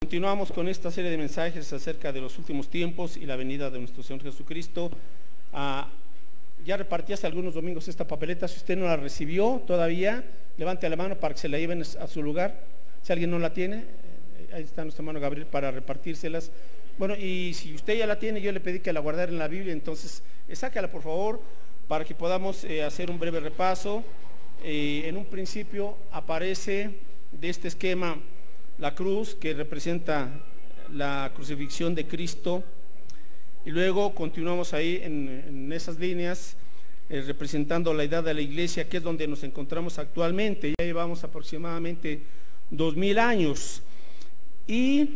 Continuamos con esta serie de mensajes acerca de los últimos tiempos y la venida de nuestro Señor Jesucristo. Ya repartí hace algunos domingos esta papeleta. Si usted no la recibió todavía, levante la mano para que se la lleven a su lugar. Si alguien no la tiene, ahí está nuestro hermano Gabriel para repartírselas. Bueno, y si usted ya la tiene, yo le pedí que la guardara en la Biblia, entonces sácala por favor para que podamos hacer un breve repaso. En un principio aparece de este esquema la cruz, que representa la crucifixión de Cristo, y luego continuamos ahí en esas líneas representando la edad de la iglesia, que es donde nos encontramos actualmente. Ya llevamos aproximadamente 2000 años y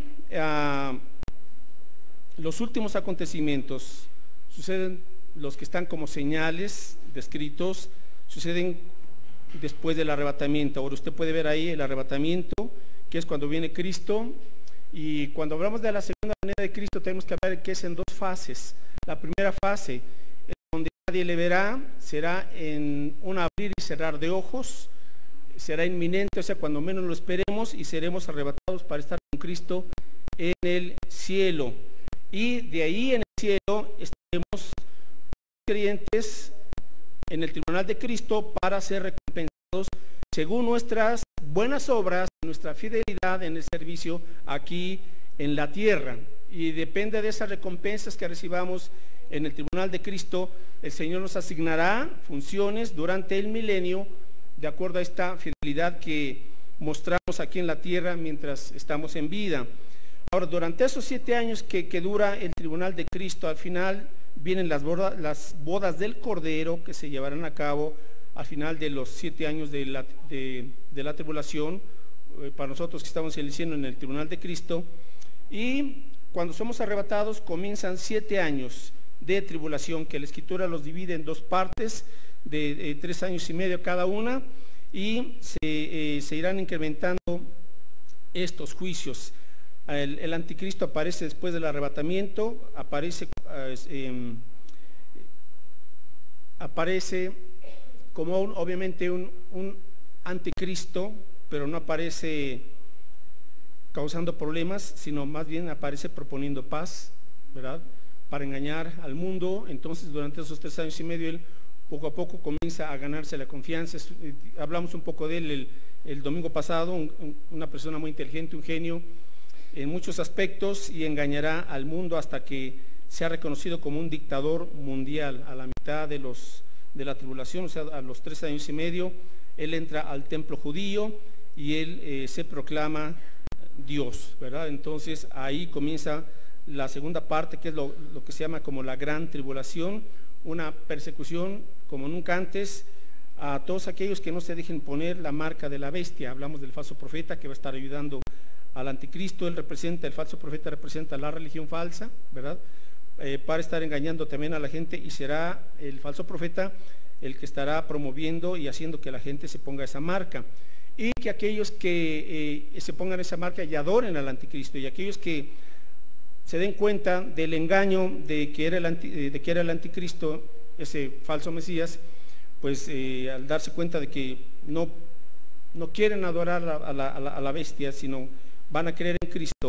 los últimos acontecimientos suceden, los que están como señales descritos, suceden después del arrebatamiento. Ahora usted puede ver ahí el arrebatamiento, que es cuando viene Cristo, y cuando hablamos de la segunda venida de Cristo tenemos que hablar que es en dos fases. La primera fase es donde nadie le verá, será en un abrir y cerrar de ojos, será inminente, o sea, cuando menos lo esperemos, y seremos arrebatados para estar con Cristo en el cielo, y de ahí en el cielo estaremos creyentes en el tribunal de Cristo para ser recompensados según nuestras buenas obras, nuestra fidelidad en el servicio aquí en la tierra. Y depende de esas recompensas que recibamos en el tribunal de Cristo, el Señor nos asignará funciones durante el milenio de acuerdo a esta fidelidad que mostramos aquí en la tierra mientras estamos en vida. Ahora, durante esos 7 años que dura el tribunal de Cristo, al final vienen las bodas del Cordero, que se llevarán a cabo al final de los 7 años de la tribulación, para nosotros que estamos iniciando en el tribunal de Cristo. Y cuando somos arrebatados comienzan 7 años de tribulación, que la Escritura los divide en dos partes de 3 años y medio cada una, y se irán incrementando estos juicios. El anticristo aparece después del arrebatamiento, aparece como obviamente un anticristo, pero no aparece causando problemas, sino más bien aparece proponiendo paz, ¿verdad?, para engañar al mundo. Entonces durante esos 3 años y medio él poco a poco comienza a ganarse la confianza. Hablamos un poco de él el domingo pasado, una persona muy inteligente, un genio en muchos aspectos, y engañará al mundo hasta que sea reconocido como un dictador mundial. A la mitad de la tribulación, o sea, a los 3 años y medio, él entra al templo judío y él se proclama Dios, ¿verdad? Entonces ahí comienza la segunda parte, que es lo que se llama como la gran tribulación, una persecución como nunca antes a todos aquellos que no se dejen poner la marca de la bestia. Hablamos del falso profeta que va a estar ayudando al anticristo. El falso profeta representa la religión falsa, ¿verdad?, para estar engañando también a la gente, y será el falso profeta el que estará promoviendo y haciendo que la gente se ponga esa marca, y que aquellos que se pongan esa marca y adoren al anticristo, y aquellos que se den cuenta del engaño de que era el anticristo, ese falso Mesías, pues al darse cuenta de que no quieren adorar a la bestia, sino van a creer en Cristo,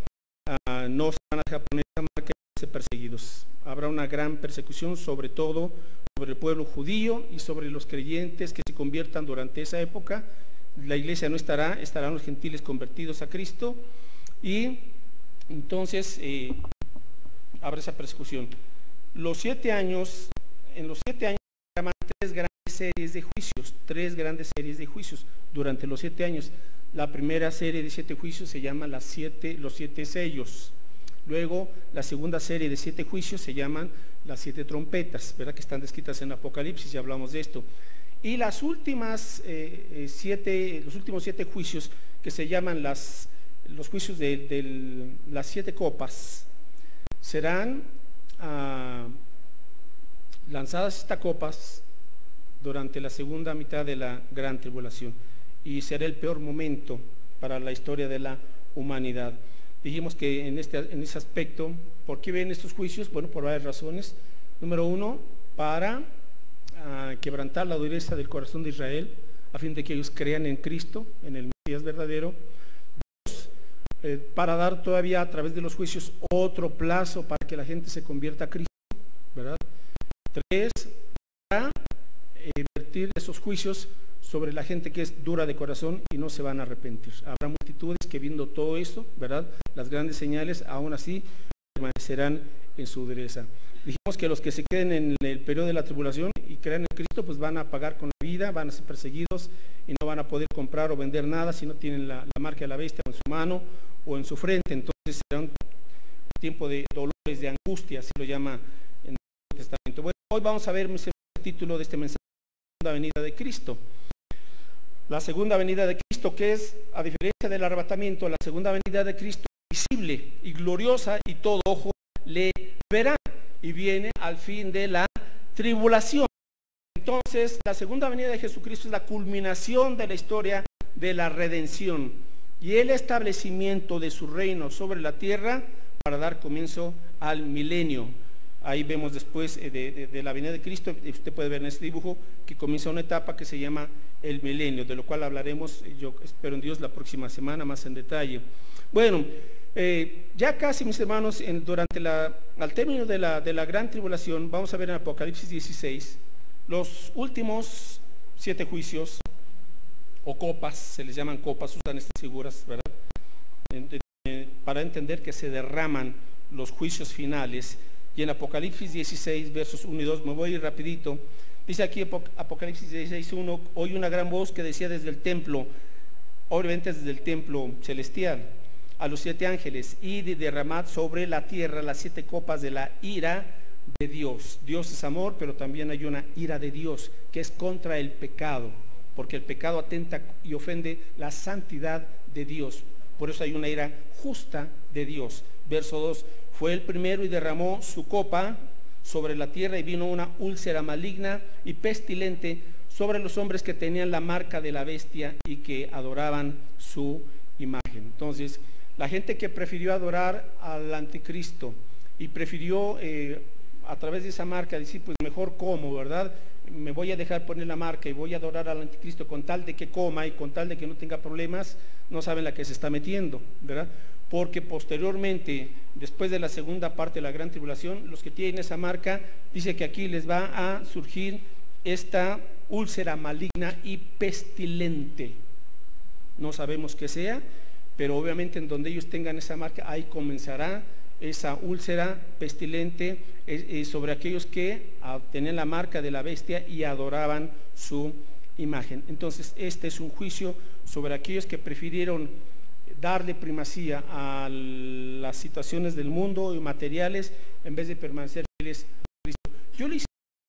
no se van a dejar poner esa marca y ser perseguidos. Habrá una gran persecución, sobre todo sobre el pueblo judío y sobre los creyentes que se conviertan durante esa época. La iglesia no estarán los gentiles convertidos a Cristo, y entonces habrá esa persecución. En los 7 años se llaman 3 grandes series de juicios durante los 7 años. La primera serie de 7 juicios se llama los 7 sellos. Luego la segunda serie de 7 juicios se llaman las 7 trompetas, ¿verdad?, que están descritas en Apocalipsis, y hablamos de esto. Y los últimos 7 juicios, que se llaman los juicios de las 7 copas, serán lanzadas estas copas durante la segunda mitad de la gran tribulación, y será el peor momento para la historia de la humanidad. Dijimos que en ese aspecto, ¿por qué ven estos juicios? Bueno, por varias razones. Número 1, para quebrantar la dureza del corazón de Israel, a fin de que ellos crean en Cristo, en el Mesías verdadero. 2, para dar todavía a través de los juicios otro plazo para que la gente se convierta a Cristo, ¿verdad? 3, para vertir esos juicios sobre la gente que es dura de corazón y no se van a arrepentir. Habrá multitudes que viendo todo esto, ¿verdad?, las grandes señales, aún así permanecerán en su dureza. Dijimos que los que se queden en el periodo de la tribulación y crean en Cristo, pues van a pagar con la vida, van a ser perseguidos y no van a poder comprar o vender nada si no tienen la marca de la bestia en su mano o en su frente. Entonces será un tiempo de dolores, de angustia, así lo llama en el Nuevo Testamento. Bueno, hoy vamos a ver el título de este mensaje: la segunda venida de Cristo. La segunda venida de Cristo, que es, a diferencia del arrebatamiento, la segunda venida de Cristo es visible y gloriosa, y todo ojo le verá, y viene al fin de la tribulación. Entonces, la segunda venida de Jesucristo es la culminación de la historia de la redención y el establecimiento de su reino sobre la tierra para dar comienzo al milenio. Ahí vemos después de la venida de Cristo, usted puede ver en este dibujo que comienza una etapa que se llama el milenio, de lo cual hablaremos, yo espero en Dios, la próxima semana más en detalle. Bueno, ya casi, mis hermanos, al término de la gran tribulación, vamos a ver en Apocalipsis 16 los últimos 7 juicios, o copas, se les llaman copas, usan estas figuras, ¿verdad?, para entender que se derraman los juicios finales. Y en Apocalipsis 16, versos 1 y 2, me voy a ir rapidito. Dice aquí Apocalipsis 16, 1, oí una gran voz que decía desde el templo, obviamente desde el templo celestial, a los 7 ángeles: id y derramad sobre la tierra las 7 copas de la ira de Dios. Dios es amor, pero también hay una ira de Dios que es contra el pecado, porque el pecado atenta y ofende la santidad de Dios. Por eso hay una ira justa de Dios. Verso 2, fue el primero y derramó su copa sobre la tierra, y vino una úlcera maligna y pestilente sobre los hombres que tenían la marca de la bestia y que adoraban su imagen. Entonces, la gente que prefirió adorar al anticristo y prefirió a través de esa marca decir, pues mejor como, ¿verdad?, me voy a dejar poner la marca y voy a adorar al anticristo con tal de que coma y con tal de que no tenga problemas, no saben la que se está metiendo, ¿verdad? Porque posteriormente, después de la segunda parte de la gran tribulación, los que tienen esa marca, dice que aquí les va a surgir esta úlcera maligna y pestilente. No sabemos qué sea, pero obviamente en donde ellos tengan esa marca, ahí comenzará esa úlcera pestilente sobre aquellos que tenían la marca de la bestia y adoraban su imagen. Entonces, este es un juicio sobre aquellos que prefirieron darle primacía a las situaciones del mundo y materiales en vez de permanecer fieles a Cristo. Yo le hice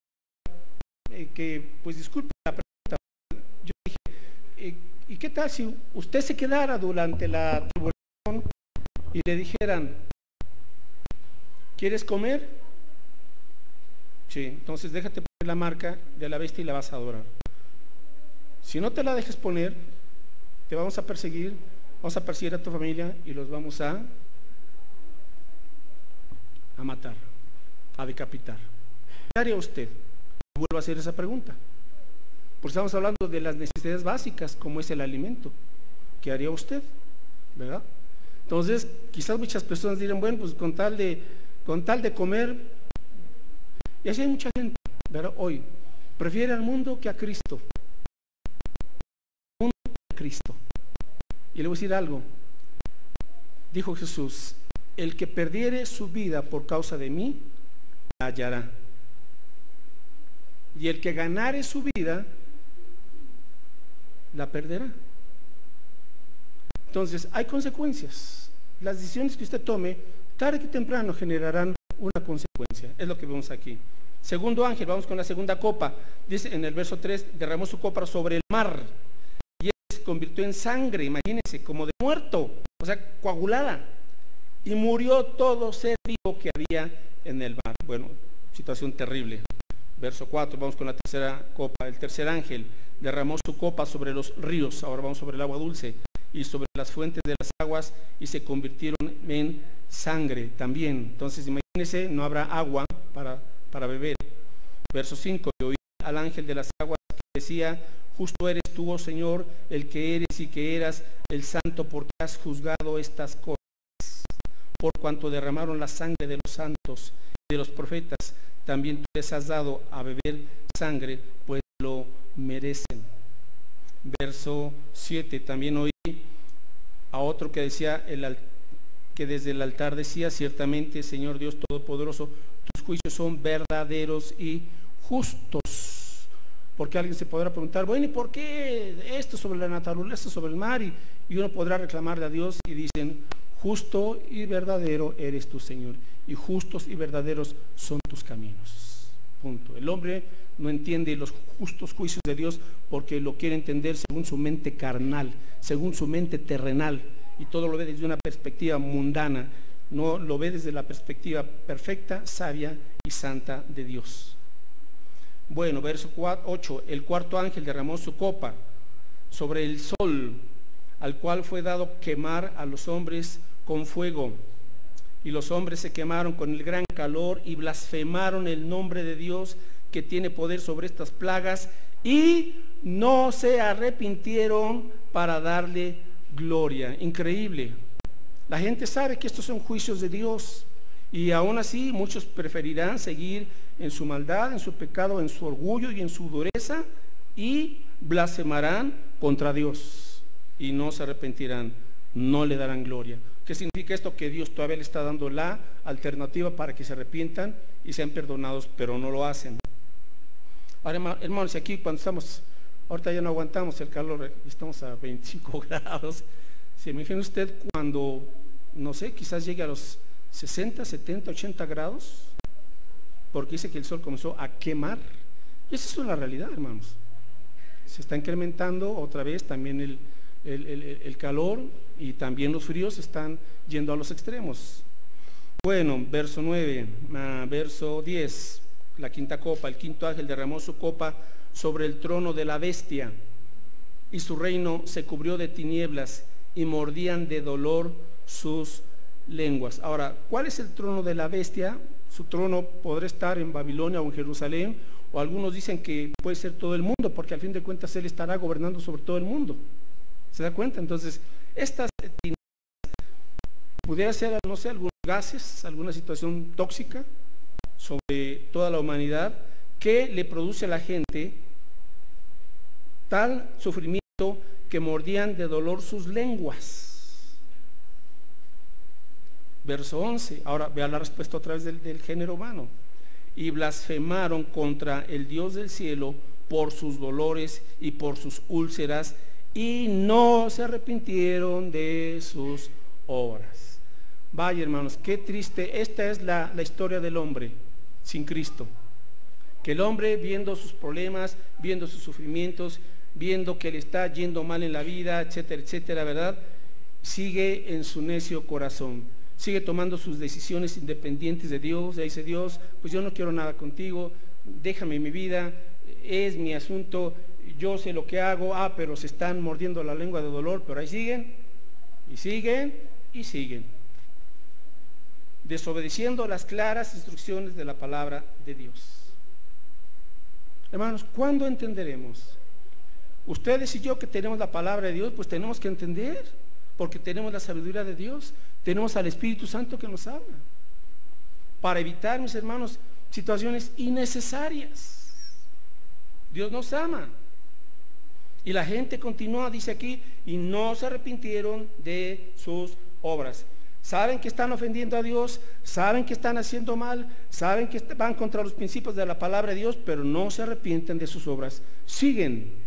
que, pues disculpe la pregunta, yo dije, ¿y qué tal si usted se quedara durante la tribulación y le dijeran, ¿quieres comer? Sí, entonces déjate poner la marca de la bestia y la vas a adorar. Si no te la dejes poner, te vamos a perseguir a tu familia y los vamos a matar, a decapitar. ¿Qué haría usted? Vuelvo a hacer esa pregunta, porque estamos hablando de las necesidades básicas, como es el alimento. ¿Qué haría usted? ¿Verdad? Entonces, quizás muchas personas dirán, bueno, pues con tal de comer, y así hay mucha gente, ¿verdad?, hoy prefiere al mundo que a Cristo. Mundo que a Cristo. Y le voy a decir algo. Dijo Jesús, el que perdiere su vida por causa de mí, la hallará. Y el que ganare su vida, la perderá. Entonces, hay consecuencias. Las decisiones que usted tome, tarde que temprano, generarán una consecuencia. Es lo que vemos aquí. Segundo ángel, vamos con la segunda copa. Dice en el verso 3, derramó su copa sobre el mar, y él se convirtió en sangre, imagínense, como de muerto, o sea, coagulada, y murió todo ser vivo que había en el mar. Bueno, situación terrible. Verso 4, vamos con la tercera copa. El tercer ángel derramó su copa sobre los ríos, ahora vamos sobre el agua dulce, y sobre las fuentes de las aguas, y se convirtieron en sangre también. Entonces imagínense, no habrá agua para beber. Verso 5, y oí al ángel de las aguas que decía, justo eres tú, oh Señor, el que eres y que eras el santo, porque has juzgado estas cosas, por cuanto derramaron la sangre de los santos y de los profetas, también tú les has dado a beber sangre, pues lo merecen. Verso 7, también oí a otro que decía, que desde el altar decía, ciertamente, Señor Dios Todopoderoso, tus juicios son verdaderos y justos. Porque alguien se podrá preguntar, bueno, ¿y por qué esto sobre la naturaleza, sobre el mar? Y uno podrá reclamarle a Dios y dicen, justo y verdadero eres tú, Señor, y justos y verdaderos son tus caminos. Punto. El hombre no entiende los justos juicios de Dios porque lo quiere entender según su mente carnal, según su mente terrenal, y todo lo ve desde una perspectiva mundana, no lo ve desde la perspectiva perfecta, sabia y santa de Dios. Bueno, verso 8, el cuarto ángel derramó su copa sobre el sol, al cual fue dado quemar a los hombres con fuego, y los hombres se quemaron con el gran calor y blasfemaron el nombre de Dios que tiene poder sobre estas plagas, y no se arrepintieron para darle gloria. Increíble. La gente sabe que estos son juicios de Dios, y aún así muchos preferirán seguir en su maldad, en su pecado, en su orgullo y en su dureza, y blasfemarán contra Dios y no se arrepentirán, no le darán gloria. ¿Qué significa esto? Que Dios todavía le está dando la alternativa para que se arrepientan y sean perdonados, pero no lo hacen. Ahora, hermanos, aquí cuando estamos, ahorita ya no aguantamos el calor, estamos a 25 grados. ¿Se imagina usted cuando, no sé, quizás llegue a los 60, 70, 80 grados? Porque dice que el sol comenzó a quemar. Y esa es una realidad, hermanos. Se está incrementando otra vez también el calor, y también los fríos están yendo a los extremos. Bueno, verso 9, verso 10, la quinta copa, el quinto ángel derramó su copa sobre el trono de la bestia, y su reino se cubrió de tinieblas, y mordían de dolor sus lenguas. Ahora, ¿cuál es el trono de la bestia? Su trono podrá estar en Babilonia o en Jerusalén, o algunos dicen que puede ser todo el mundo, porque al fin de cuentas él estará gobernando sobre todo el mundo. ¿Se da cuenta? Entonces, estas tinieblas pudiera ser, no sé, algunos gases, alguna situación tóxica sobre toda la humanidad que le produce a la gente tal sufrimiento que mordían de dolor sus lenguas. Verso 11, ahora vea la respuesta otra vez del género humano. Y blasfemaron contra el Dios del cielo por sus dolores y por sus úlceras, y no se arrepintieron de sus obras. Vaya, hermanos, qué triste. Esta es la historia del hombre sin Cristo. Que el hombre, viendo sus problemas, viendo sus sufrimientos, viendo que le está yendo mal en la vida, etcétera, etcétera, ¿verdad?, sigue en su necio corazón, sigue tomando sus decisiones independientes de Dios. Ya dice Dios, pues yo no quiero nada contigo, déjame mi vida, es mi asunto, yo sé lo que hago. Pero se están mordiendo la lengua de dolor, pero ahí siguen, y siguen, y siguen, desobedeciendo las claras instrucciones de la palabra de Dios. Hermanos, ¿cuándo entenderemos? Ustedes y yo, que tenemos la palabra de Dios, pues tenemos que entender, porque tenemos la sabiduría de Dios, tenemos al Espíritu Santo que nos habla, para evitar, mis hermanos, situaciones innecesarias. Dios nos ama, y la gente continúa, dice aquí, y no se arrepintieron de sus obras. Saben que están ofendiendo a Dios, saben que están haciendo mal, saben que van contra los principios de la palabra de Dios, pero no se arrepienten de sus obras, siguen.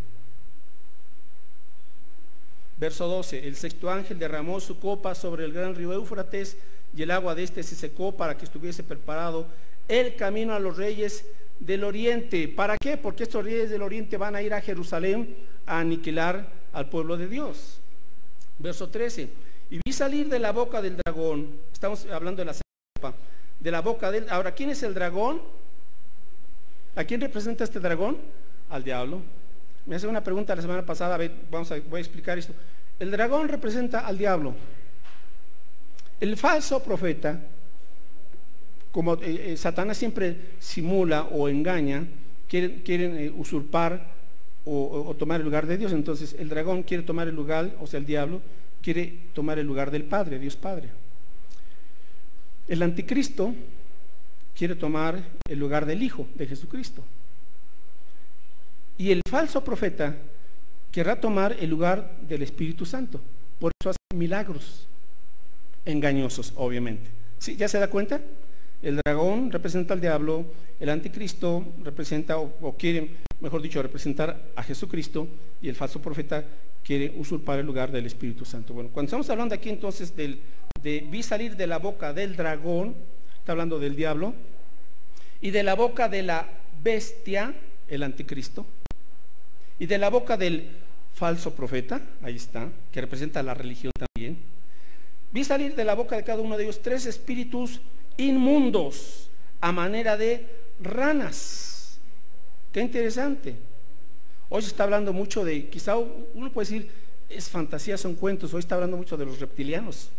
Verso 12, el sexto ángel derramó su copa sobre el gran río Éufrates, y el agua de este se secó para que estuviese preparado el camino a los reyes del oriente. ¿Para qué? Porque estos reyes del oriente van a ir a Jerusalén a aniquilar al pueblo de Dios. Verso 13, y vi salir de la boca del dragón, estamos hablando de la copa, de la boca del... Ahora, ¿quién es el dragón? ¿A quién representa este dragón? Al diablo. Me hace una pregunta la semana pasada, voy a explicar esto. El dragón representa al diablo. El falso profeta, como Satanás siempre simula o engaña, quieren usurpar o tomar el lugar de Dios. Entonces el dragón quiere tomar el lugar, o sea el diablo quiere tomar el lugar del Padre, Dios Padre. El anticristo quiere tomar el lugar del Hijo de Jesucristo. Y el falso profeta querrá tomar el lugar del Espíritu Santo. Por eso hace milagros engañosos, obviamente. ¿Sí? ¿Ya se da cuenta? El dragón representa al diablo, el anticristo representa o quiere, mejor dicho, representar a Jesucristo, y el falso profeta quiere usurpar el lugar del Espíritu Santo. Bueno, cuando estamos hablando aquí entonces de vi salir de la boca del dragón, está hablando del diablo, y de la boca de la bestia, el anticristo, y de la boca del falso profeta, ahí está, que representa la religión también. Vi salir de la boca de cada uno de ellos 3 espíritus inmundos a manera de ranas. Qué interesante. Hoy se está hablando mucho de, quizá uno puede decir, es fantasía, son cuentos. Hoy está hablando mucho de los reptilianos.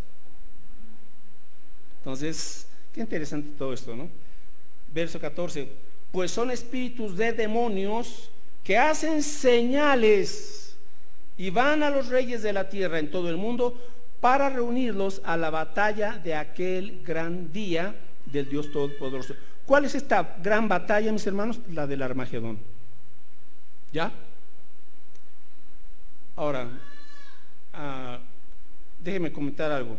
Entonces, qué interesante todo esto, ¿no? Verso 14, pues son espíritus de demonios que hacen señales y van a los reyes de la tierra en todo el mundo para reunirlos a la batalla de aquel gran día del Dios Todopoderoso. ¿Cuál es esta gran batalla, mis hermanos? La del Armagedón. ¿Ya? Ahora, déjenme comentar algo.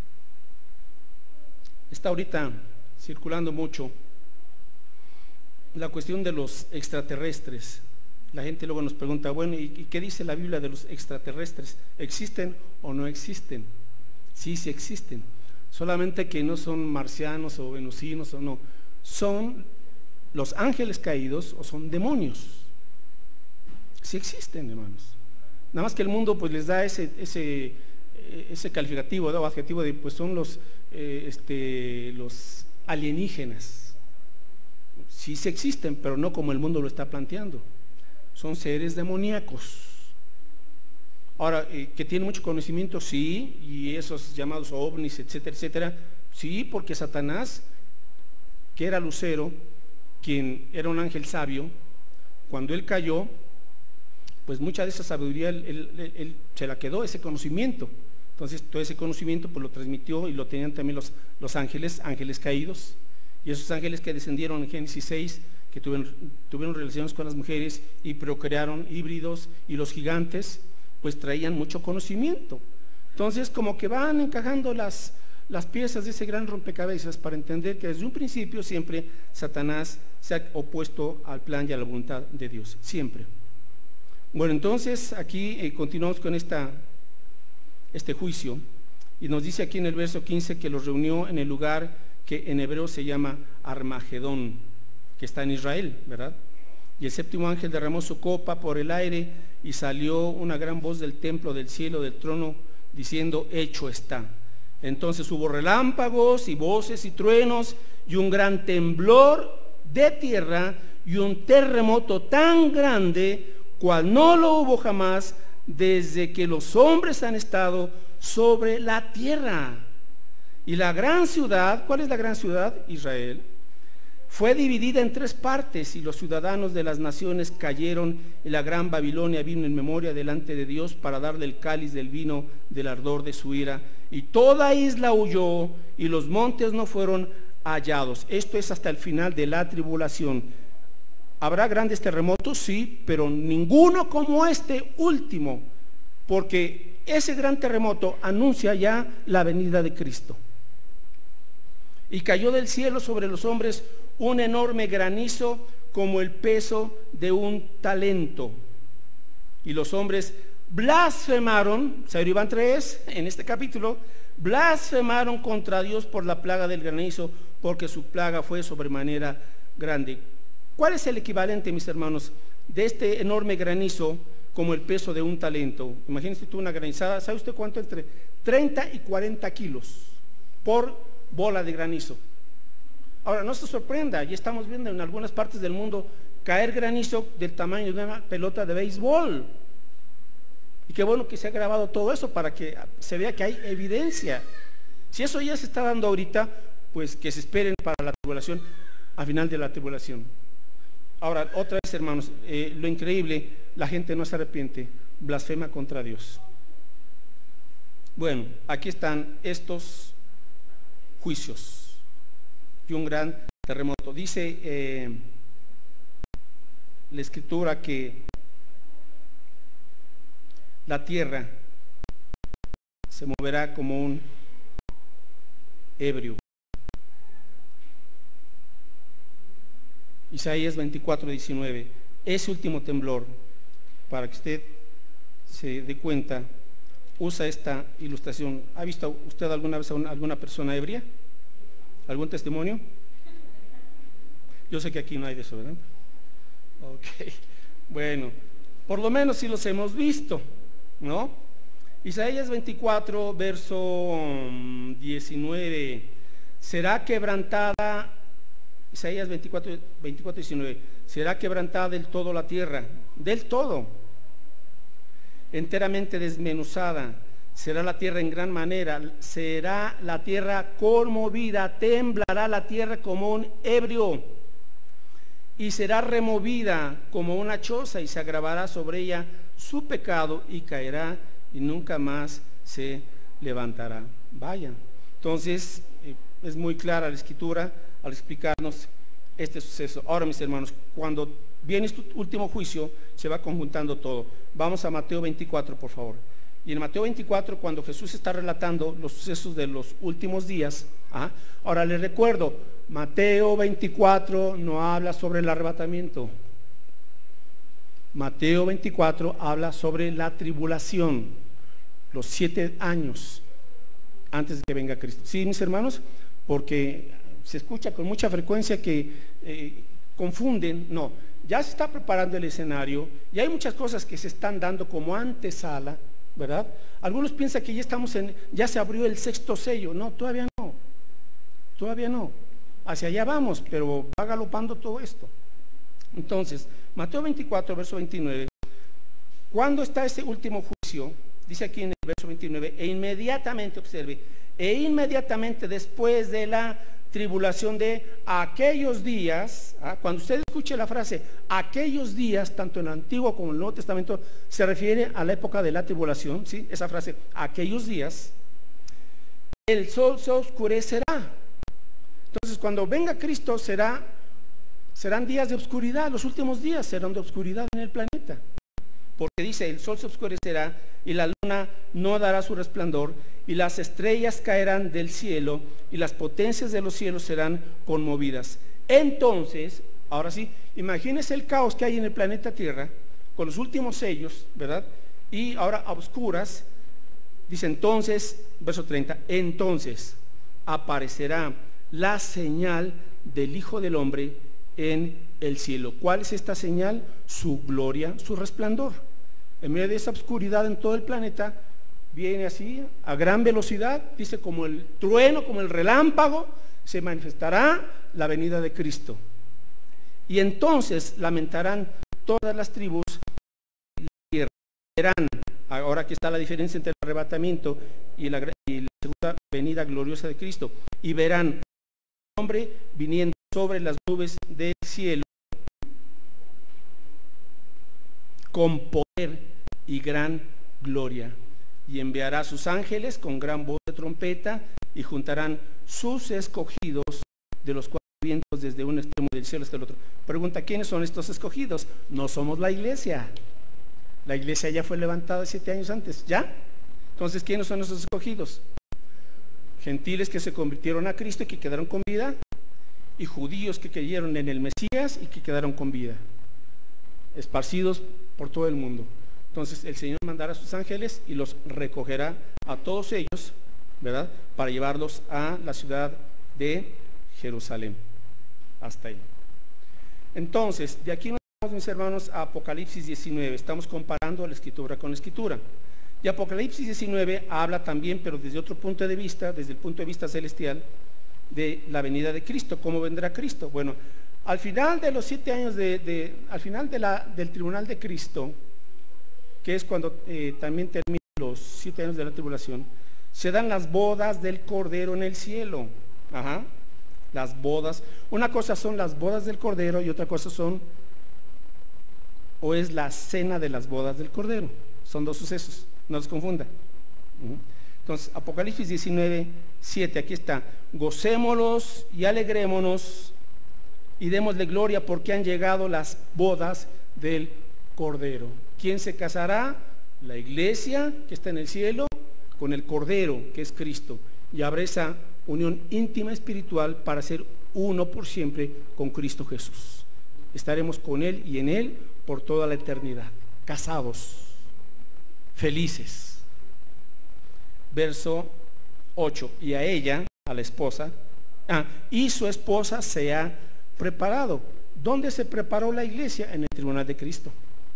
Está ahorita circulando mucho la cuestión de los extraterrestres. La gente luego nos pregunta, bueno, ¿y qué dice la Biblia de los extraterrestres? ¿Existen o no existen? Sí, sí existen. Solamente que no son marcianos o venusinos o no. Son los ángeles caídos o son demonios. Sí existen, hermanos. Nada más que el mundo pues les da ese calificativo o adjetivo de pues son los alienígenas. Sí, sí existen, pero no como el mundo lo está planteando. Son seres demoníacos. Ahora, que tienen mucho conocimiento, sí, y esos llamados ovnis, etcétera, etcétera, sí, porque Satanás, que era Lucero, quien era un ángel sabio, cuando él cayó, pues mucha de esa sabiduría él se la quedó, ese conocimiento. Entonces todo ese conocimiento pues lo transmitió y lo tenían también los ángeles caídos, y esos ángeles que descendieron en Génesis 6, que tuvieron relaciones con las mujeres y procrearon híbridos, y los gigantes pues traían mucho conocimiento. Entonces como que van encajando las piezas de ese gran rompecabezas para entender que desde un principio siempre Satanás se ha opuesto al plan y a la voluntad de Dios, siempre. Bueno, entonces aquí continuamos con este juicio, y nos dice aquí en el verso 15 que los reunió en el lugar que en hebreo se llama Armagedón, que está en Israel, ¿verdad? Y el séptimo ángel derramó su copa por el aire, y salió una gran voz del templo, del cielo, del trono, diciendo: hecho está. Entonces hubo relámpagos y voces y truenos y un gran temblor de tierra y un terremoto tan grande cual no lo hubo jamás desde que los hombres han estado sobre la tierra. Y la gran ciudad, ¿cuál es la gran ciudad? Israel, fue dividida en 3 partes, y los ciudadanos de las naciones cayeron, y la gran Babilonia vino en memoria delante de Dios para darle el cáliz del vino del ardor de su ira, y toda isla huyó, y los montes no fueron hallados. Esto es hasta el final de la tribulación. ¿Habrá grandes terremotos? Sí, pero ninguno como este último, porque ese gran terremoto anuncia ya la venida de Cristo. Y cayó del cielo sobre los hombres un enorme granizo como el peso de un talento. Y los hombres blasfemaron, San Iván 3, en este capítulo, blasfemaron contra Dios por la plaga del granizo, porque su plaga fue sobremanera grande. ¿Cuál es el equivalente, mis hermanos, de este enorme granizo como el peso de un talento? Imagínense tú una granizada, ¿sabe usted cuánto? Entre 30 y 40 kilos por bola de granizo. Ahora, no se sorprenda, ya estamos viendo en algunas partes del mundo caer granizo del tamaño de una pelota de béisbol. Y qué bueno que se ha grabado todo eso para que se vea que hay evidencia. Si eso ya se está dando ahorita, pues que se esperen para la tribulación, al final de la tribulación. Ahora, otra vez, hermanos, lo increíble, la gente no se arrepiente, blasfema contra Dios. Bueno, aquí están estos juicios y un gran terremoto. Dice la escritura que la tierra se moverá como un ebrio. Isaías 24:19. Ese último temblor, para que usted se dé cuenta, usa esta ilustración. ¿Ha visto usted alguna vez a alguna persona ebria? ¿Algún testimonio? Yo sé que aquí no hay de eso, ¿verdad? Ok, bueno, por lo menos sí los hemos visto, ¿no? Isaías 24, verso 19. Será quebrantada, Isaías 24, 19. Será quebrantada del todo la tierra, del todo, enteramente desmenuzada. Será la tierra en gran manera, será la tierra conmovida, temblará la tierra como un ebrio, y será removida como una choza, y se agravará sobre ella su pecado, y caerá, y nunca más se levantará. Vaya, entonces es muy clara la escritura al explicarnos este suceso. Ahora, mis hermanos, cuando viene este último juicio, se va conjuntando todo. Vamos a Mateo 24, por favor. Y en Mateo 24, cuando Jesús está relatando los sucesos de los últimos días, ahora les recuerdo, Mateo 24 no habla sobre el arrebatamiento. Mateo 24 habla sobre la tribulación, los 7 años antes de que venga Cristo. ¿Sí, mis hermanos? Porque se escucha con mucha frecuencia que confunden. No, ya se está preparando el escenario y hay muchas cosas que se están dando como antesala, ¿verdad? Algunos piensan que ya se abrió el 6º sello. No, todavía no. Hacia allá vamos, pero va galopando todo esto. Entonces, Mateo 24, verso 29. ¿Cuándo está ese último juicio? Dice aquí en el verso 29, e inmediatamente, observe, e inmediatamente después de la tribulación de aquellos días, cuando usted escuche la frase aquellos días, tanto en el Antiguo como en el Nuevo Testamento, se refiere a la época de la tribulación, ¿sí? Esa frase, aquellos días, el sol se oscurecerá. Entonces, cuando venga Cristo serán días de oscuridad, los últimos días serán de oscuridad en el planeta. Porque dice, el sol se oscurecerá y la luna no dará su resplandor y las estrellas caerán del cielo y las potencias de los cielos serán conmovidas. Entonces, ahora sí, imagínese el caos que hay en el planeta Tierra con los últimos sellos, ¿verdad? Y ahora a oscuras, dice entonces, verso 30, entonces aparecerá la señal del Hijo del Hombre en el cielo. ¿Cuál es esta señal? Su gloria, su resplandor. En medio de esa oscuridad en todo el planeta, viene así, a gran velocidad, dice como el trueno, como el relámpago, se manifestará la venida de Cristo. Y entonces lamentarán todas las tribus de la tierra. Verán, ahora aquí está la diferencia entre el arrebatamiento y la segunda venida gloriosa de Cristo. Y verán al hombre viniendo sobre las nubes del cielo con poder y gran gloria, y enviará a sus ángeles con gran voz de trompeta, y juntarán sus escogidos de los 4 vientos desde un extremo del cielo hasta el otro. Pregunta, ¿quiénes son estos escogidos? No somos la iglesia. La iglesia ya fue levantada 7 años antes, ¿ya? Entonces, ¿quiénes son esos escogidos? Gentiles que se convirtieron a Cristo y que quedaron con vida, y judíos que creyeron en el Mesías y que quedaron con vida, esparcidos por todo el mundo. Entonces el Señor mandará a sus ángeles y los recogerá a todos ellos, ¿verdad? Para llevarlos a la ciudad de Jerusalén. Hasta ahí. Entonces, de aquí nos vamos, mis hermanos, a Apocalipsis 19. Estamos comparando la escritura con la escritura. Y Apocalipsis 19 habla también, pero desde otro punto de vista, desde el punto de vista celestial, de la venida de Cristo. ¿Cómo vendrá Cristo? Bueno, al final de los 7 años al final del tribunal de Cristo, que es cuando también terminan los 7 años de la tribulación, se dan las bodas del Cordero en el cielo. Las bodas. Una cosa son las bodas del Cordero y otra cosa son o es la cena de las bodas del Cordero. Son dos sucesos, no los confunda. Entonces, Apocalipsis 19, 7, aquí está: gocémonos y alegrémonos y démosle gloria porque han llegado las bodas del Cordero. ¿Quién se casará? La iglesia que está en el cielo con el Cordero, que es Cristo, y habrá esa unión íntima espiritual para ser uno por siempre con Cristo Jesús. Estaremos con Él y en Él por toda la eternidad, casados, felices. Verso 8: y a ella, a la esposa, y su esposa se ha preparado. ¿Dónde se preparó la iglesia? En el tribunal de Cristo.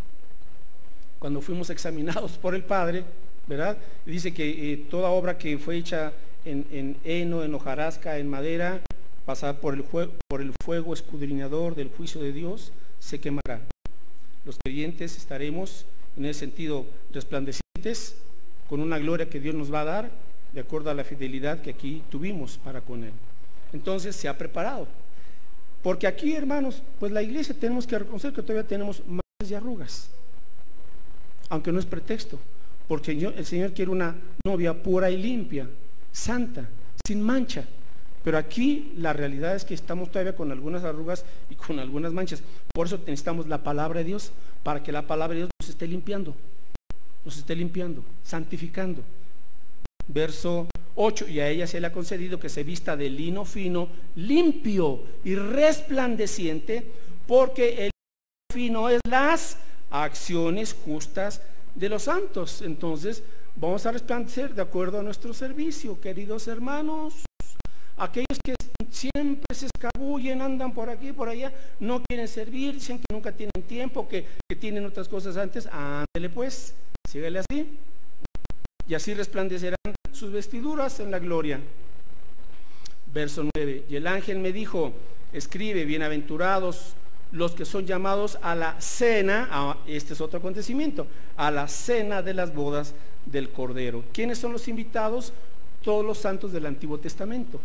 Cuando fuimos examinados por el Padre, ¿verdad? Dice que toda obra que fue hecha en heno, en hojarasca, en madera, pasada por el fuego escudriñador del juicio de Dios, se quemará. Los creyentes estaremos en ese sentido resplandecientes con una gloria que Dios nos va a dar de acuerdo a la fidelidad que aquí tuvimos para con Él. Entonces se ha preparado, porque aquí, hermanos, pues la iglesia tenemos que reconocer que todavía tenemos manchas y arrugas, aunque no es pretexto, porque el Señor quiere una novia pura y limpia, santa, sin mancha. Pero aquí la realidad es que estamos todavía con algunas arrugas y con algunas manchas. Por eso necesitamos la palabra de Dios, para que la palabra de Dios nos esté limpiando, santificando. Verso 8: y a ella se le ha concedido que se vista de lino fino, limpio y resplandeciente, porque el lino fino es las acciones justas de los santos. Entonces vamos a resplandecer de acuerdo a nuestro servicio, queridos hermanos. Aquellos que siempre se escabullen, andan por aquí, por allá, no quieren servir, dicen que nunca tienen tiempo, que tienen otras cosas antes, ándele pues, sígale así, y así resplandecerán sus vestiduras en la gloria. Verso 9: y el ángel me dijo: escribe, bienaventurados los que son llamados a la cena, este es otro acontecimiento, a la cena de las bodas del Cordero. ¿Quiénes son los invitados? Todos los santos del Antiguo Testamento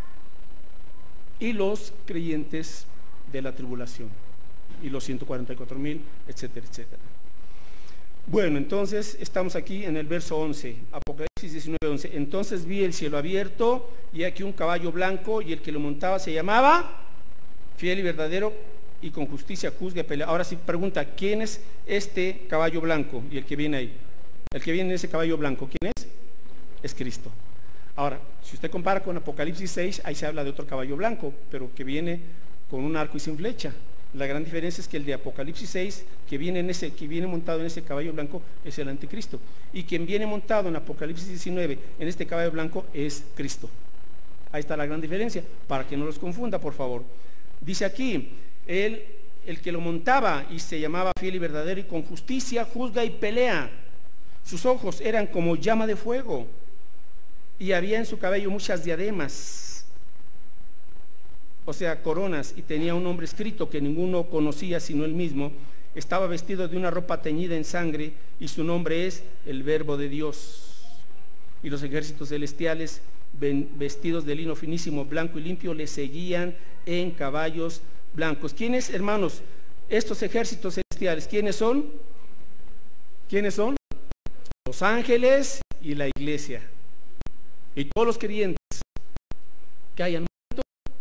y los creyentes de la tribulación y los 144,000, etcétera, etcétera. Bueno, entonces estamos aquí en el verso 11, Apocalipsis 19, 11. Entonces vi el cielo abierto y aquí un caballo blanco, y el que lo montaba se llamaba Fiel y Verdadero, y con justicia juzga y pelea. Ahora sí pregunta: ¿quién es este caballo blanco? Y el que viene ahí, el que viene en ese caballo blanco, ¿quién es? Es Cristo. Ahora, si usted compara con Apocalipsis 6, ahí se habla de otro caballo blanco, pero que viene con un arco y sin flecha. La gran diferencia es que el de Apocalipsis 6, que viene montado en ese caballo blanco, es el anticristo, y quien viene montado en Apocalipsis 19 en este caballo blanco es Cristo. Ahí está la gran diferencia, para que no los confunda, por favor. Dice aquí: el que lo montaba y se llamaba Fiel y Verdadero, y con justicia juzga y pelea. Sus ojos eran como llama de fuego, y había en su cabello muchas diademas, o sea, coronas, y tenía un nombre escrito que ninguno conocía sino él mismo. Estaba vestido de una ropa teñida en sangre, y su nombre es el Verbo de Dios. Y los ejércitos celestiales, vestidos de lino finísimo, blanco y limpio, le seguían en caballos blancos. ¿Quiénes, hermanos? Estos ejércitos celestiales, ¿quiénes son? ¿Quiénes son? Los ángeles y la iglesia. Y todos los creyentes que hayan muerto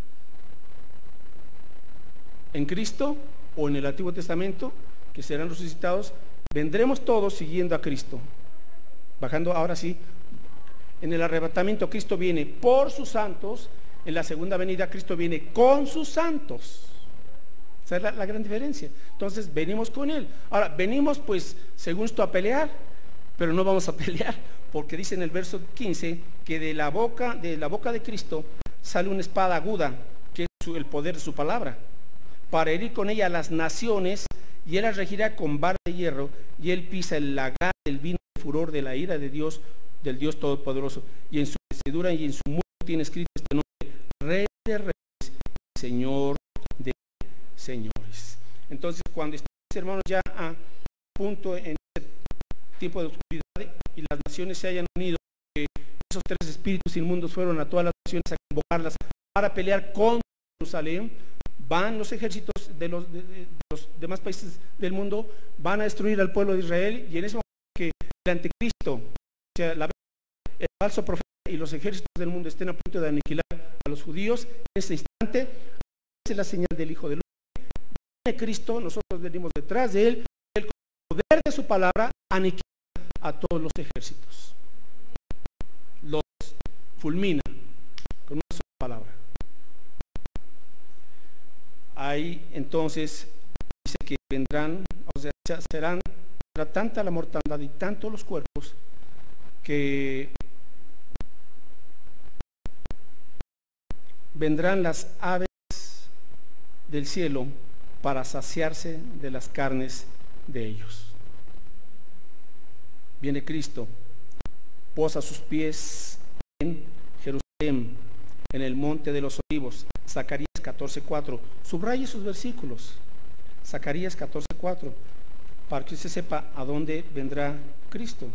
en Cristo o en el Antiguo Testamento, que serán resucitados, vendremos todos siguiendo a Cristo. Bajando ahora sí, en el arrebatamiento Cristo viene por sus santos, en la segunda venida Cristo viene con sus santos. Esa es la gran diferencia. Entonces venimos con Él. Ahora, venimos pues, según esto, a pelear, pero no vamos a pelear, porque dice en el verso 15 que de la boca de Cristo sale una espada aguda, que es el poder de su palabra, para herir con ella a las naciones, y Él las regirá con vara de hierro, y Él pisa el lagar del vino de furor de la ira de Dios, del Dios Todopoderoso, y en su vestidura y en su muro tiene escrito este nombre: Rey de Reyes y Señor de Señores. Entonces, cuando estamos, hermanos, ya a punto en este tiempo de oscuridad y las naciones se hayan unido, esos tres espíritus inmundos fueron a todas las naciones a convocarlas para pelear contra Jerusalén, van los ejércitos de los demás países del mundo van a destruir al pueblo de Israel, y en ese momento que el anticristo, o sea, el falso profeta y los ejércitos del mundo estén a punto de aniquilar a los judíos, en ese instante es la señal del Hijo del Hombre. Viene Cristo, nosotros venimos detrás de él, con el poder de su palabra aniquila a todos los ejércitos, los fulmina con una sola palabra. Ahí entonces dice que vendrán, o sea, será tanta la mortandad y tantos los cuerpos que vendrán las aves del cielo para saciarse de las carnes de ellos. Viene Cristo, posa sus pies en Jerusalén, en el monte de los olivos. Zacarías 14:4. Subraye sus versículos. Zacarías 14:4, para que usted sepa a dónde vendrá Cristo.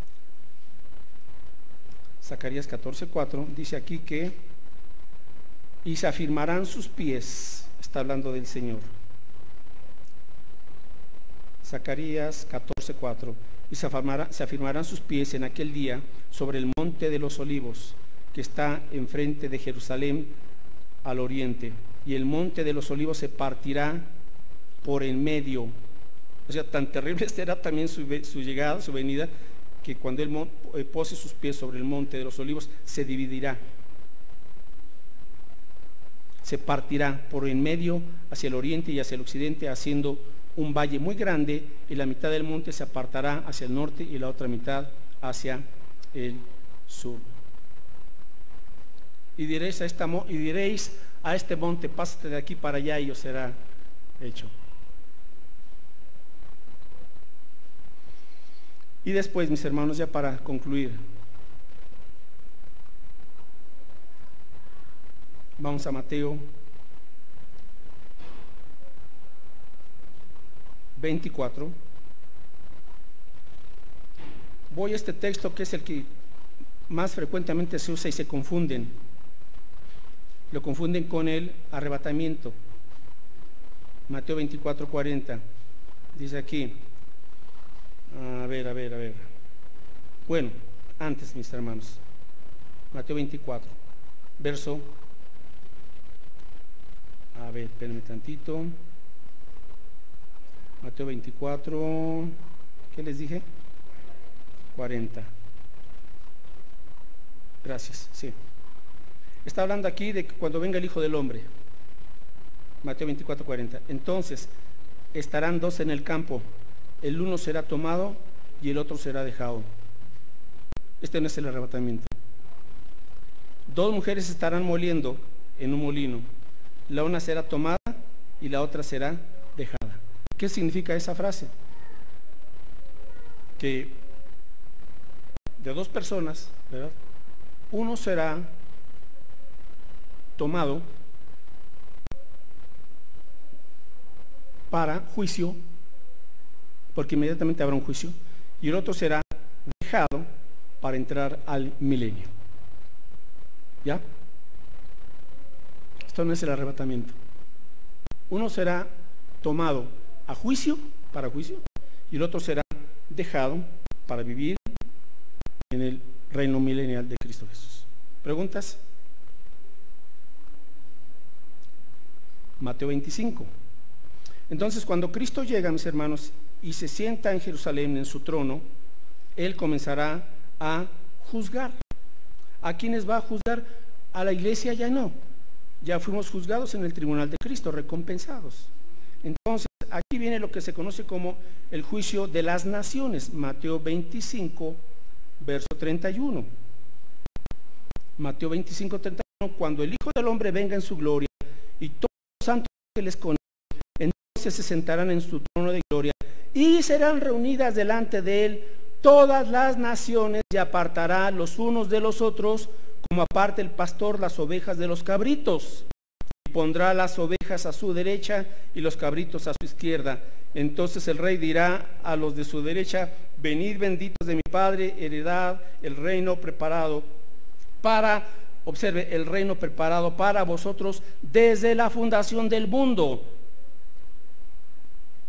Zacarías 14:4 dice aquí que y se afirmarán sus pies, está hablando del Señor. Zacarías 14:4, y se afirmarán sus pies en aquel día sobre el monte de los olivos, que está enfrente de Jerusalén al oriente, y el monte de los olivos se partirá por en medio. O sea, tan terrible será también su llegada, su venida, que cuando él pose sus pies sobre el monte de los olivos, se dividirá, se partirá por en medio hacia el oriente y hacia el occidente, haciendo un valle muy grande, y la mitad del monte se apartará hacia el norte y la otra mitad hacia el sur. Y diréis a este monte, pásate de aquí para allá, y os será hecho. Y después, mis hermanos, ya para concluir, vamos a Mateo 24. Voy a este texto que es el que más frecuentemente se usa y se confunden. Lo confunden con el arrebatamiento. Mateo 24:40. Dice aquí, a ver. Bueno, antes, mis hermanos, Mateo 24, verso, a ver, espérenme tantito. Mateo 24, ¿qué les dije? 40. Gracias, sí. Está hablando aquí de cuando venga el Hijo del Hombre. Mateo 24:40. Entonces estarán dos en el campo, el uno será tomado y el otro será dejado. Este no es el arrebatamiento. Dos mujeres estarán moliendo en un molino, la una será tomada y la otra será dejada. ¿Qué significa esa frase? Que de dos personas, ¿verdad?, uno será tomado para juicio, porque inmediatamente habrá un juicio, y el otro será dejado para entrar al milenio. ¿Ya? Esto no es el arrebatamiento. Uno será tomado a juicio, para juicio, y el otro será dejado para vivir en el reino milenial de Cristo Jesús. ¿Preguntas? Mateo 25. Entonces, cuando Cristo llega, mis hermanos, y se sienta en Jerusalén en su trono, Él comenzará a juzgar. ¿A quiénes va a juzgar? A la iglesia ya no. Ya fuimos juzgados en el tribunal de Cristo, recompensados. Entonces, aquí viene lo que se conoce como el juicio de las naciones. Mateo 25, verso 31. Mateo 25, 31. Cuando el Hijo del Hombre venga en su gloria y todos los santos ángeles con él, entonces se sentarán en su trono de gloria y serán reunidas delante de él todas las naciones, y apartará los unos de los otros, como aparta el pastor las ovejas de los cabritos, y pondrá las ovejas a su derecha y los cabritos a su izquierda. Entonces el rey dirá a los de su derecha: venid benditos de mi Padre, heredad el reino preparado para, observe, el reino preparado para vosotros desde la fundación del mundo.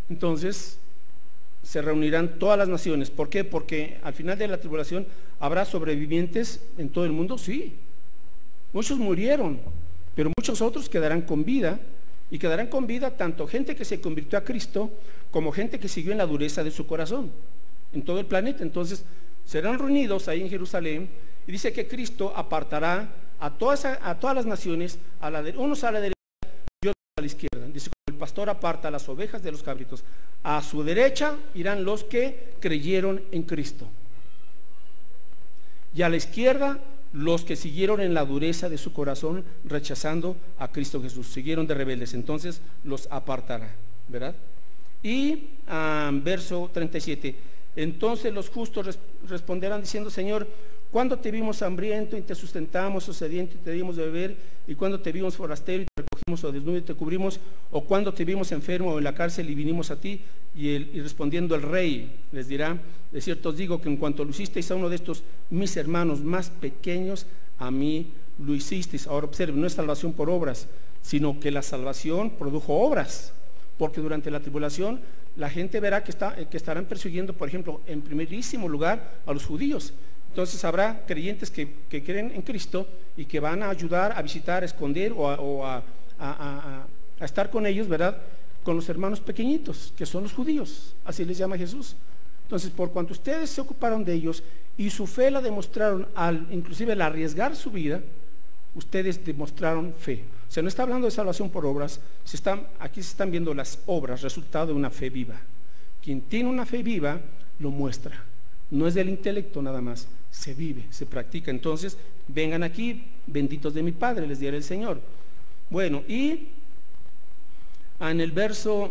Entonces se reunirán todas las naciones. ¿Por qué? Porque al final de la tribulación habrá sobrevivientes en todo el mundo, sí. Muchos murieron, pero muchos otros quedarán con vida, y quedarán con vida tanto gente que se convirtió a Cristo como gente que siguió en la dureza de su corazón en todo el planeta. Entonces serán reunidos ahí en Jerusalén, y dice que Cristo apartará a todas las naciones, unos a la derecha y otros a la izquierda. Dice, como el pastor aparta las ovejas de los cabritos, a su derecha irán los que creyeron en Cristo, y a la izquierda los que siguieron en la dureza de su corazón, rechazando a Cristo Jesús, siguieron de rebeldes. Entonces los apartará, ¿verdad? Y verso 37, entonces los justos responderán diciendo, Señor, ¿cuándo te vimos hambriento y te sustentamos, o sediento y te dimos de beber? ¿Y cuándo te vimos forastero y te recogimos, o desnudo y te cubrimos? ¿O cuándo te vimos enfermo o en la cárcel y vinimos a ti? Y respondiendo el rey les dirá, de cierto os digo que en cuanto lo hicisteis a uno de estos mis hermanos más pequeños, a mí lo hicisteis. Ahora observen, no es salvación por obras, sino que la salvación produjo obras, porque durante la tribulación la gente verá que estarán persiguiendo, por ejemplo, en primerísimo lugar a los judíos. Entonces habrá creyentes que creen en Cristo y que van a ayudar a visitar, a esconder o a estar con ellos, ¿verdad?, con los hermanos pequeñitos, que son los judíos, así les llama Jesús. Entonces, por cuanto ustedes se ocuparon de ellos y su fe la demostraron, inclusive al arriesgar su vida, ustedes demostraron fe. O sea, no está hablando de salvación por obras, aquí se están viendo las obras, resultado de una fe viva. Quien tiene una fe viva lo muestra, no es del intelecto nada más, se vive, se practica. Entonces, vengan aquí, benditos de mi Padre, les dirá el Señor. Bueno, y en el verso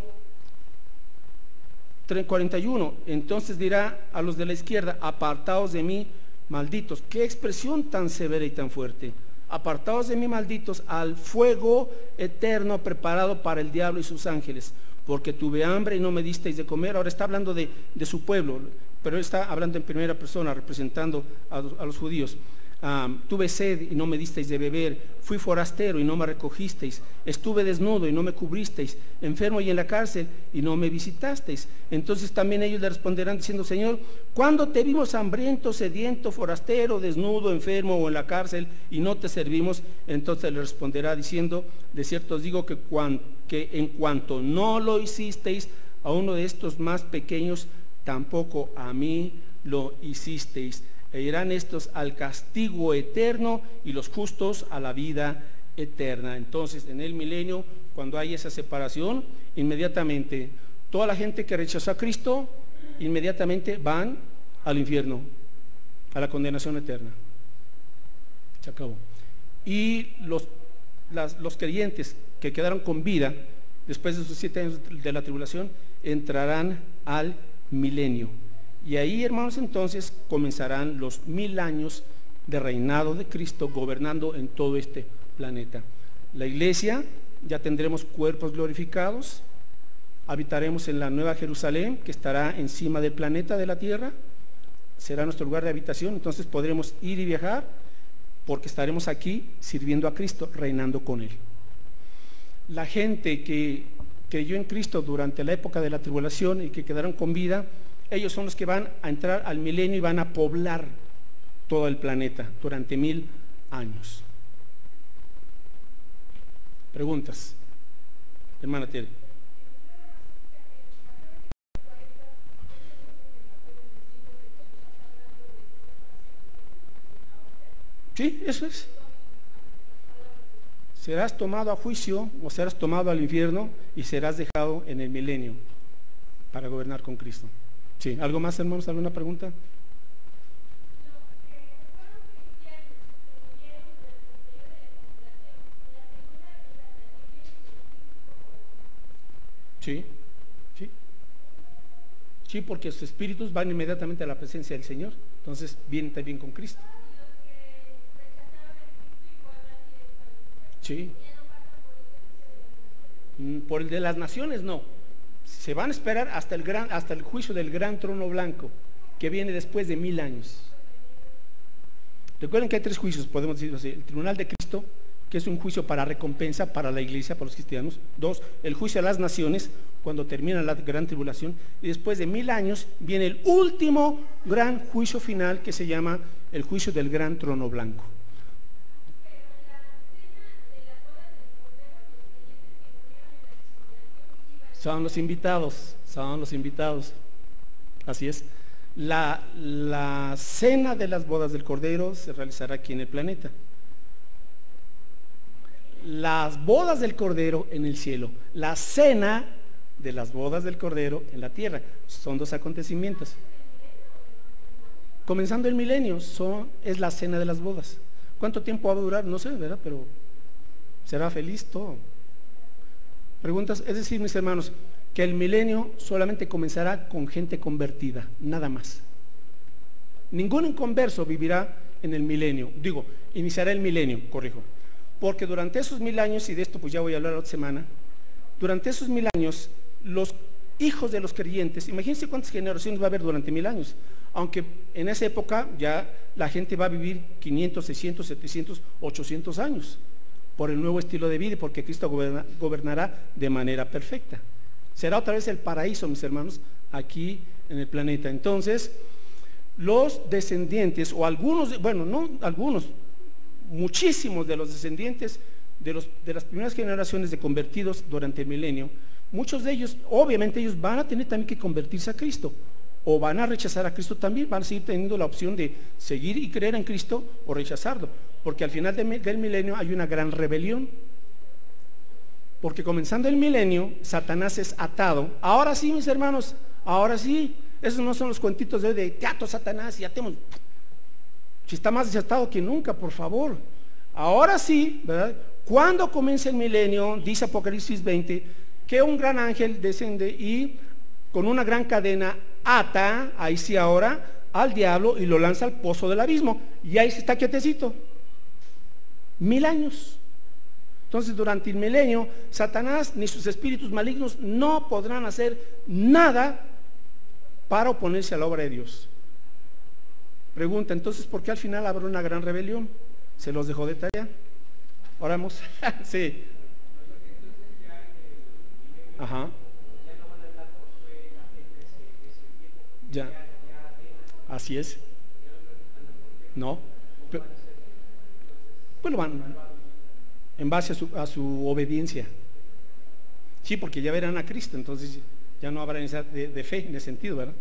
41, entonces dirá a los de la izquierda, apartaos de mí, malditos. Qué expresión tan severa y tan fuerte. Apartaos de mí, malditos, al fuego eterno preparado para el diablo y sus ángeles, porque tuve hambre y no me disteis de comer. Ahora está hablando de su pueblo, pero está hablando en primera persona, representando a los judíos. Tuve sed y no me disteis de beber, fui forastero y no me recogisteis, estuve desnudo y no me cubristeis, enfermo y en la cárcel y no me visitasteis. Entonces también ellos le responderán diciendo, Señor, ¿cuándo te vimos hambriento, sediento, forastero, desnudo, enfermo o en la cárcel y no te servimos? Entonces le responderá diciendo, de cierto os digo que en cuanto no lo hicisteis a uno de estos más pequeños, tampoco a mí lo hicisteis. E irán estos al castigo eterno y los justos a la vida eterna. Entonces, en el milenio, cuando hay esa separación, inmediatamente toda la gente que rechazó a Cristo, inmediatamente van al infierno, a la condenación eterna. Se acabó. Y los creyentes que quedaron con vida después de sus 7 años de la tribulación entrarán al milenio. Y ahí, hermanos, entonces comenzarán los 1000 años de reinado de Cristo gobernando en todo este planeta. La iglesia, ya tendremos cuerpos glorificados, habitaremos en la nueva Jerusalén que estará encima del planeta de la tierra, será nuestro lugar de habitación. Entonces podremos ir y viajar porque estaremos aquí sirviendo a Cristo, reinando con Él. La gente que creyó en Cristo durante la época de la tribulación y que quedaron con vida, ellos son los que van a entrar al milenio y van a poblar todo el planeta durante 1000 años. Preguntas, hermana Tere. Sí, eso es. Serás tomado a juicio o serás tomado al infierno y serás dejado en el milenio para gobernar con Cristo. Sí, ¿algo más, hermanos? ¿Alguna pregunta? Sí, sí. Sí, porque sus espíritus van inmediatamente a la presencia del Señor. Entonces vienen también con Cristo. Sí. Por el de las naciones no. Se van a esperar hasta el juicio del gran trono blanco, que viene después de 1000 años. Recuerden que hay 3 juicios, podemos decirlo así. El tribunal de Cristo, que es un juicio para recompensa para la iglesia, para los cristianos. 2, el juicio a las naciones, cuando termina la gran tribulación. Y después de 1000 años viene el último gran juicio final, que se llama el juicio del gran trono blanco. Son los invitados, así es. La cena de las bodas del Cordero se realizará aquí en el planeta. Las bodas del Cordero en el cielo, la cena de las bodas del Cordero en la tierra. Son 2 acontecimientos. Comenzando el milenio, es la cena de las bodas. ¿Cuánto tiempo va a durar? No sé, ¿verdad? Pero será feliz todo. Preguntas, es decir, mis hermanos, que el milenio solamente comenzará con gente convertida, nada más. Ningún inconverso vivirá en el milenio. Digo, iniciará el milenio, corrijo. Porque durante esos 1000 años, y de esto pues ya voy a hablar la otra semana, durante esos 1000 años, los hijos de los creyentes, imagínense cuántas generaciones va a haber durante 1000 años, aunque en esa época ya la gente va a vivir 500, 600, 700, 800 años, por el nuevo estilo de vida y porque Cristo gobernará de manera perfecta. Será otra vez el paraíso, mis hermanos, aquí en el planeta. Entonces, los descendientes, o algunos, bueno, no algunos, muchísimos de los descendientes de las primeras generaciones de convertidos durante el milenio, muchos de ellos, obviamente ellos van a tener también que convertirse a Cristo, o van a rechazar a Cristo también, van a seguir teniendo la opción de seguir y creer en Cristo o rechazarlo, porque al final del milenio hay una gran rebelión, porque comenzando el milenio, Satanás es atado. Ahora sí, mis hermanos, ahora sí, esos no son los cuentitos de teatro Satanás y atemos. Si está más desatado que nunca, por favor. Ahora sí, ¿verdad? Cuando comienza el milenio, dice Apocalipsis 20, que un gran ángel desciende y con una gran cadena ata, ahí sí ahora, al diablo y lo lanza al pozo del abismo. Y ahí se está quietecito. 1000 años. Entonces, durante el milenio, Satanás ni sus espíritus malignos no podrán hacer nada para oponerse a la obra de Dios. Pregunta, entonces, ¿por qué al final habrá una gran rebelión? ¿Se los dejó de tarea? Oramos. Sí. Ajá. Ya. Así es. No. Pues lo van en base a su obediencia. Sí, porque ya verán a Cristo, entonces ya no habrá necesidad de fe en ese sentido, ¿verdad?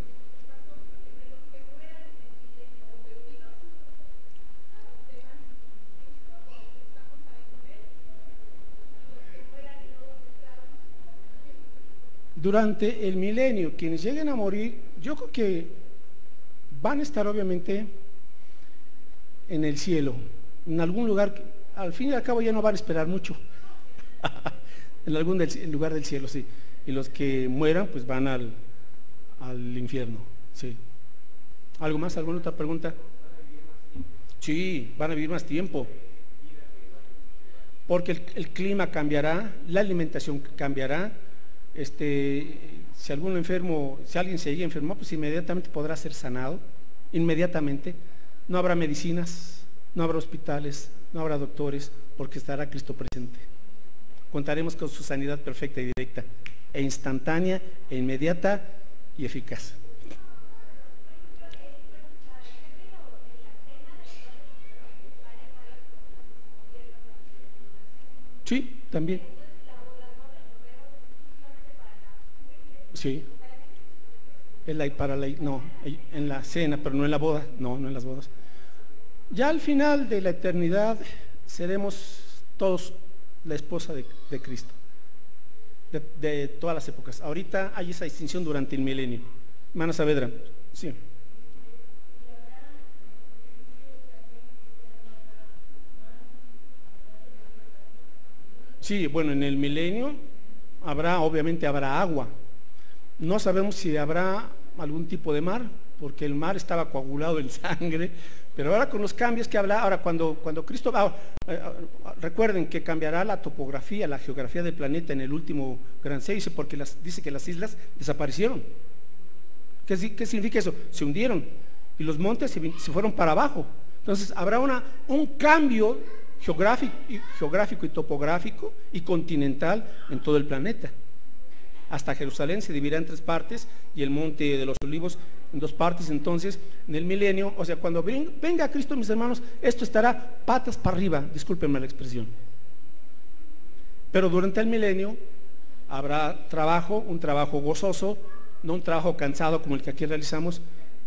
Durante el milenio, quienes lleguen a morir, yo creo que van a estar obviamente en el cielo, en algún lugar, al fin y al cabo ya no van a esperar mucho, en algún lugar del cielo, sí. Y los que mueran, pues van al infierno, sí. ¿Algo más? ¿Alguna otra pregunta? Sí, van a vivir más tiempo. Porque el clima cambiará, la alimentación cambiará. Si alguien se llega enfermo, pues inmediatamente podrá ser sanado, inmediatamente. No habrá medicinas, no habrá hospitales, no habrá doctores, porque estará Cristo presente. Contaremos con su sanidad perfecta y directa, e instantánea, e inmediata y eficaz. Sí, también. Sí. No, en la cena, pero no en la boda, no en las bodas. Ya al final de la eternidad seremos todos la esposa de Cristo, de todas las épocas. Ahorita hay esa distinción durante el milenio. Hermana Saavedra, sí. Sí, bueno, en el milenio obviamente habrá agua. No sabemos si habrá algún tipo de mar, porque el mar estaba coagulado en sangre, pero ahora con los cambios que habla, ahora cuando Cristo va, recuerden que cambiará la topografía, la geografía del planeta en el último gran seis, porque dice que las islas desaparecieron. ¿Qué significa eso? Se hundieron y los montes se fueron para abajo. Entonces habrá un cambio geográfico y topográfico y continental en todo el planeta. Hasta Jerusalén se dividirá en 3 partes y el monte de los olivos en 2 partes. Entonces, en el milenio, o sea, cuando venga Cristo, mis hermanos, esto estará patas para arriba, discúlpenme la expresión. Pero durante el milenio habrá trabajo, un trabajo gozoso, no un trabajo cansado como el que aquí realizamos,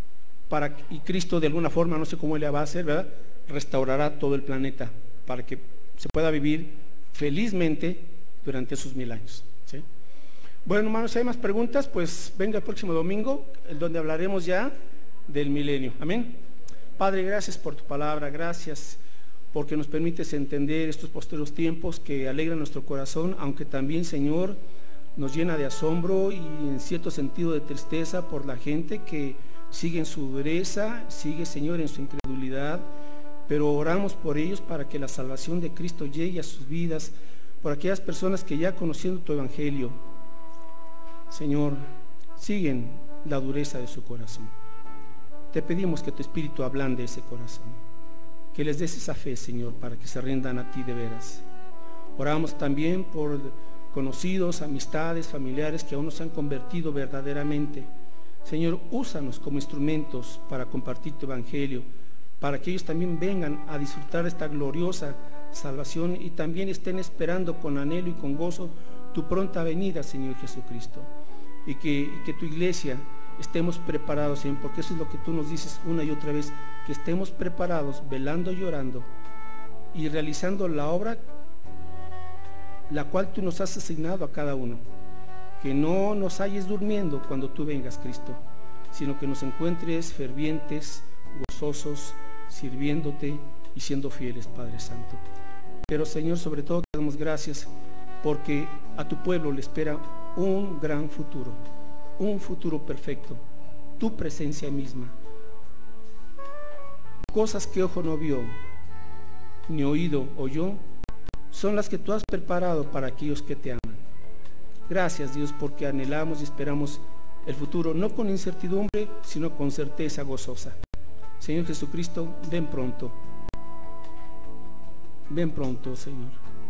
y Cristo de alguna forma, no sé cómo Él va a hacer, ¿verdad?, restaurará todo el planeta para que se pueda vivir felizmente durante esos 1000 años, ¿sí? Bueno, hermanos, si hay más preguntas, pues venga el próximo domingo, en donde hablaremos ya del milenio. Amén. Padre, gracias por tu palabra, gracias porque nos permites entender estos posteriores tiempos que alegran nuestro corazón, aunque también, Señor, nos llena de asombro y en cierto sentido de tristeza por la gente que sigue en su dureza, sigue, Señor, en su incredulidad, pero oramos por ellos para que la salvación de Cristo llegue a sus vidas, por aquellas personas que ya conociendo tu evangelio, Señor, siguen la dureza de su corazón. Te pedimos que tu Espíritu ablande ese corazón, que les des esa fe, Señor, para que se rindan a ti de veras. Oramos también por conocidos, amistades, familiares que aún no se han convertido verdaderamente. Señor, úsanos como instrumentos para compartir tu evangelio, para que ellos también vengan a disfrutar esta gloriosa salvación y también estén esperando con anhelo y con gozo tu pronta venida, Señor Jesucristo, y que tu iglesia estemos preparados, Señor, porque eso es lo que tú nos dices una y otra vez, que estemos preparados, velando y orando y realizando la obra la cual tú nos has asignado a cada uno. Que no nos halles durmiendo cuando tú vengas, Cristo, sino que nos encuentres fervientes, gozosos, sirviéndote y siendo fieles, Padre Santo. Pero, Señor, sobre todo te damos gracias porque a tu pueblo le espera un gran futuro, un futuro perfecto, tu presencia misma. Cosas que ojo no vio, ni oído oyó, son las que tú has preparado para aquellos que te aman. Gracias, Dios, porque anhelamos y esperamos el futuro, no con incertidumbre, sino con certeza gozosa. Señor Jesucristo, ven pronto. Ven pronto, Señor.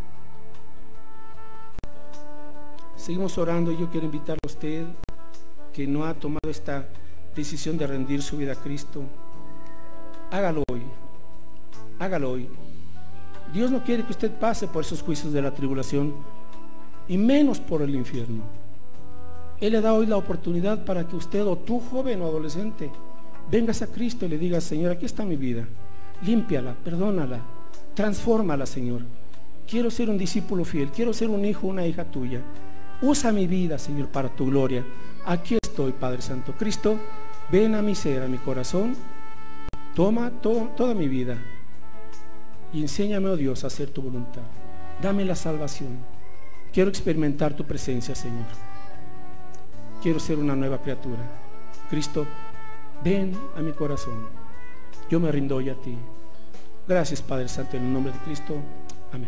Seguimos orando y yo quiero invitarle a usted que no ha tomado esta decisión de rendir su vida a Cristo. Hágalo hoy. Hágalo hoy. Dios no quiere que usted pase por esos juicios de la tribulación y menos por el infierno. Él le da hoy la oportunidad para que usted, o tú, joven o adolescente, vengas a Cristo y le digas: Señor, aquí está mi vida, límpiala, perdónala, transfórmala, Señor. Quiero ser un discípulo fiel, quiero ser un hijo, una hija tuya. Usa mi vida, Señor, para tu gloria. Aquí estoy, Padre Santo. Cristo, ven a mi ser, a mi corazón, toma toda mi vida y enséñame, oh Dios, a hacer tu voluntad. Dame la salvación. Quiero experimentar tu presencia, Señor. Quiero ser una nueva criatura. Cristo, ven a mi corazón. Yo me rindo hoy a ti. Gracias, Padre Santo, en el nombre de Cristo. Amén.